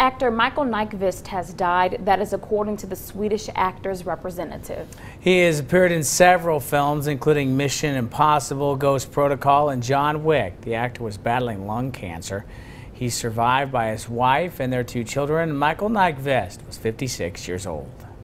actor Michael Nyqvist has died. That is according to the Swedish actor's representative. He has appeared in several films, including Mission Impossible, Ghost Protocol, and John Wick. The actor was battling lung cancer. He's survived by his wife and their 2 children. Michael Nyqvist was 56 years old.